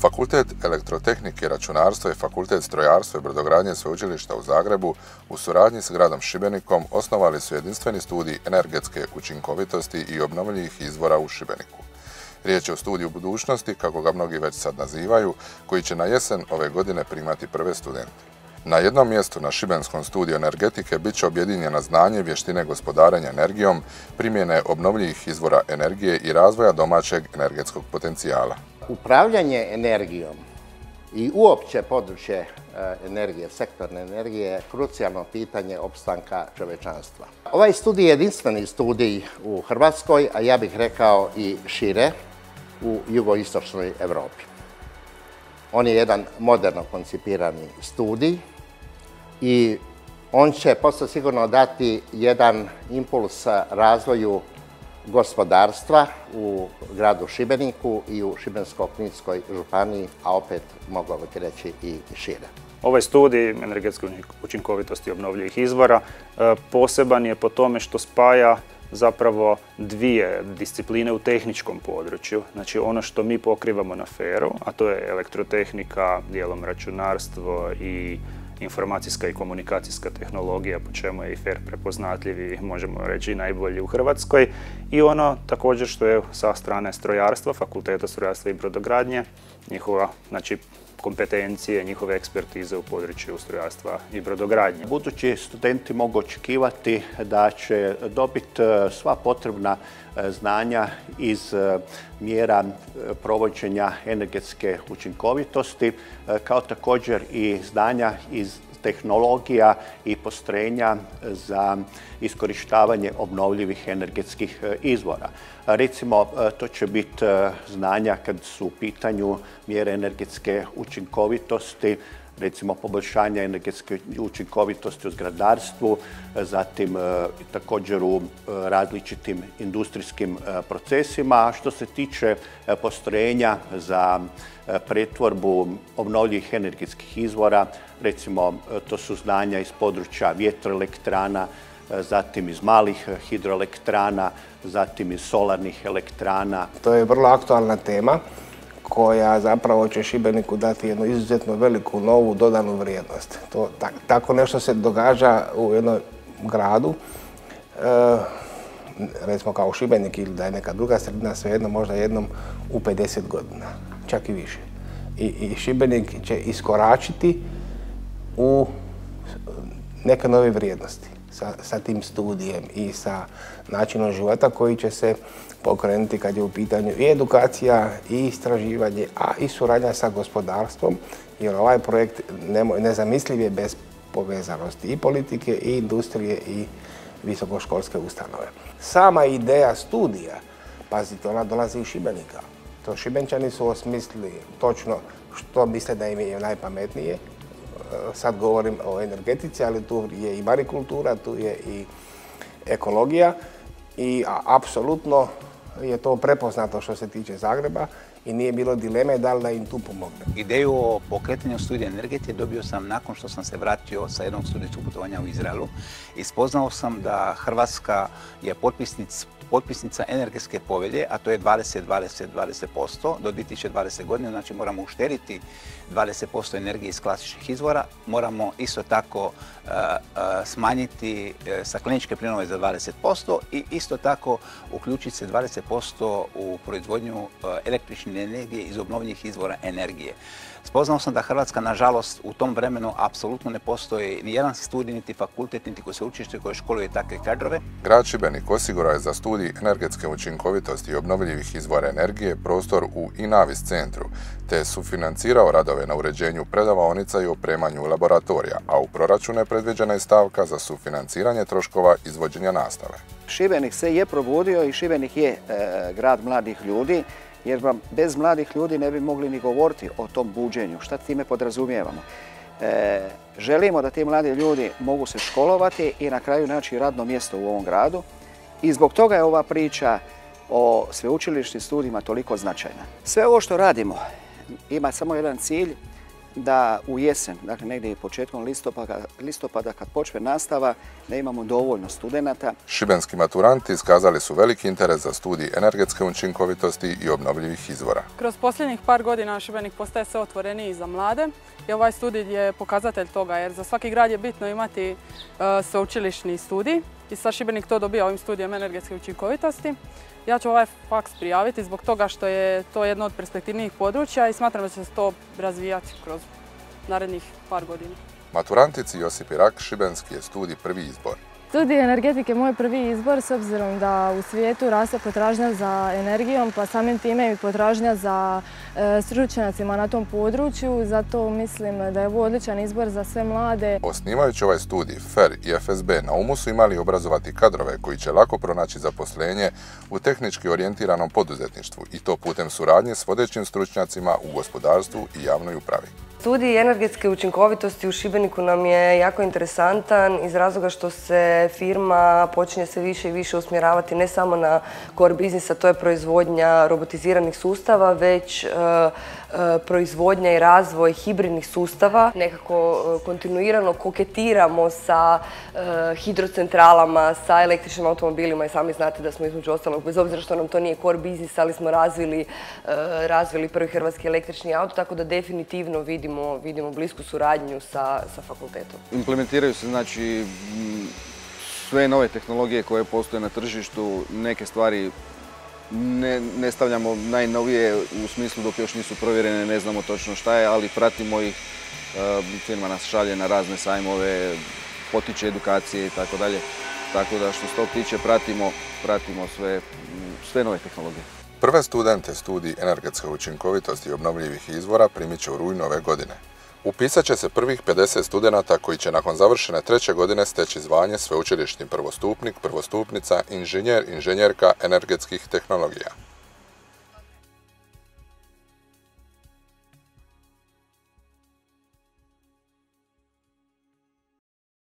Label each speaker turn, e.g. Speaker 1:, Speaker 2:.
Speaker 1: Fakultet elektrotehnike i računarstva i Fakultet strojarstva i brodogradnje Sveučilišta u Zagrebu u suradnji s gradom Šibenikom osnovali su jedinstveni studij energetske učinkovitosti i obnovljivih izvora u Šibeniku. Riječ je o studiju budućnosti, kako ga mnogi već sad nazivaju, koji će na jesen ove godine primati prve studente. Na jednom mjestu na Šibenskom studiju energetike bit će objedinjena znanje i vještine gospodarenja energijom, primjene obnovljivih izvora energije i razvoja domaćeg energetskog potencijala.
Speaker 2: Upravljanje energijom i uopće područje energije, sektorne energije je krucijalno pitanje opstanka čovječanstva. Ovaj studij je jedinstveni studij u Hrvatskoj, a ja bih rekao i šire u jugoistočnoj Europi. On je jedan moderno koncipirani studij i on će posve sigurno dati jedan impuls razvoju gospodarstva u gradu Šibeniku i u Šibensko-kninskoj županiji, a opet moglo bih reći i šire.
Speaker 3: Ovaj studij energetske učinkovitosti obnovljivih izvora poseban je po tome što spaja zapravo dvije discipline u tehničkom području. Znači ono što mi pokrivamo na FER-u, a to je elektrotehnika, dijelom računarstvo i informacijska i komunikacijska tehnologija, po čemu je i FER prepoznatljiv i možemo reći i najbolji u Hrvatskoj. I ono također što je sa strane strojarstva, Fakulteta strojarstva i brodogradnje, njihova kompetencije, njihove ekspertize u području strojarstva i brodogradnje.
Speaker 4: Budući studenti mogu očekivati da će dobiti sva potrebna znanja iz mjera provođenja energetske učinkovitosti, kao također i znanja iz tehnologija i postrojenja za iskorištavanje obnovljivih energetskih izvora. Recimo, to će biti znanja kad su u pitanju mjere energetske učinkovitosti, recimo poboljšanja energetske učinkovitosti u zgradarstvu, zatim također u različitim industrijskim procesima. Što se tiče postrojenja za pretvorbu obnovljivih energetskih izvora, recimo to su znanja iz područja vjetroelektrana, zatim iz malih hidroelektrana, zatim iz solarnih elektrana.
Speaker 5: To je vrlo aktualna tema koja zapravo će Šibeniku dati jednu izuzetno veliku novu dodanu vrijednost. Tako nešto se događa u jednom gradu, recimo kao Šibenik ili da je neka druga sredina, svejedno možda jednom u 50 godina, čak i više. I Šibenik će iskoračiti u neke nove vrijednosti sa tim studijem i sa načinom života koji će se pokrenuti kad je u pitanju i edukacija i istraživanje, a i suradnja sa gospodarstvom, jer ovaj projekt nezamisliv je bez povezanosti i politike, i industrije, i visokoškolske ustanove. Sama ideja studija, pazite, ona dolazi iz Šibenika. To Šibenčani su osmislili točno što misle da im je najpametnije. Sad govorim o energetici, ali tu je i marikultura, tu je i ekologija i apsolutno je to prepoznato što se tiče Zagreba i nije bilo dileme da li da im tu pomogne.
Speaker 6: Ideju o pokretanju studija energetike dobio sam nakon što sam se vratio sa jednog studijskog putovanja u Izraelu i spoznao sam da Hrvatska je potpisnica energetske povelje, a to je 20-20-20% do 2020. godine, znači moramo uštediti 20% energije iz klasičnih izvora, moramo isto tako smanjiti stakleničke plinove za 20% i isto tako uključiti se 20% u proizvodnju električne energije iz obnovljivih izvora energije. Spoznao sam da Hrvatska, nažalost, u tom vremenu apsolutno ne postoji ni jedan studij, niti fakultet, niti sveučilište koje školuje takve kadrove.
Speaker 1: Grad Šibenik osigurao je za studij energetske učinkovitosti i obnovljivih izvora energije prostor u Inavis centru, te je sufinancirao radove na uređenju predavaonica i opremanju laboratorija, a u proračunu je predviđena je stavka za sufinanciranje troškova izvođenja nastave.
Speaker 7: Šibenik se je probudio i Šibenik je grad mladih ljudi, jer bez mladih ljudi ne bi mogli ni govoriti o tom buđenju. Šta time podrazumijevamo? Želimo da ti mladi ljudi mogu se školovati i na kraju naći radno mjesto u ovom gradu i zbog toga je ova priča o sveučilišnim studijima toliko značajna. Sve ovo što radimo ima samo jedan cilj, da u jesen, dakle negdje početkom listopada kad počne nastava, da imamo dovoljno studenata.
Speaker 1: Šibenski maturanti iskazali su veliki interes za studij energetske učinkovitosti i obnovljivih izvora.
Speaker 8: Kroz posljednjih par godina Šibenik postaje sve otvoreniji za mlade i ovaj studij je pokazatelj toga, jer za svaki grad je bitno imati sveučilišni studij i sad Šibenik to dobija ovim studijem energetske učinkovitosti. Ja ću ovaj faks prijaviti zbog toga što je to jedno od perspektivnijih područja i smatram da će se to razvijati kroz narednih par godina.
Speaker 1: Maturantici Josip Irak, šibenski je studij prvi izbor.
Speaker 9: Studij energetike je moj prvi izbor s obzirom da u svijetu raste potražnja za energijom, pa samim time i potražnja za stručnjacima na tom području. Zato mislim da je ovo odličan izbor za sve mlade.
Speaker 1: Osnivajući ovaj studij, FER i FSB na umu su imali obrazovati kadrove koji će lako pronaći zaposlenje u tehnički orijentiranom poduzetništvu i to putem suradnje s vodećim stručnjacima u gospodarstvu i javnoj upravi.
Speaker 10: Studij energetske učinkovitosti u Šibeniku nam je jako interesantan iz razloga što se firma počinje sve više i više usmjeravati ne samo na core business, a to je proizvodnja robotiziranih sustava, već proizvodnja i razvoj hibridnih sustava. Nekako kontinuirano koketiramo sa hidrocentralama, sa električnim automobilima i sami znate da smo između ostalog, bez obzira što nam to nije core business, ali smo razvili prvi hrvatski električni auto, tako da definitivno vidimo blisku suradnju sa fakultetom.
Speaker 11: Implementiraju se znači sve nove tehnologije koje postoje na tržištu, neke stvari ne stavljamo najnovije u smislu dok još nisu provjerene, ne znamo točno šta je, ali pratimo ih, firma nas šalje na razne sajmove, potiče edukacije i tako dalje. Tako da što se tog tiče pratimo sve nove tehnologije.
Speaker 1: Prve studente studij energetske učinkovitosti i obnovljivih izvora primit će u rujnu ove godine. Upisat će se prvih 50 studenata koji će nakon završene 3. godine steći zvanje sveučilišni prvostupnik, prvostupnica, inženjer, inženjerka energetskih tehnologija.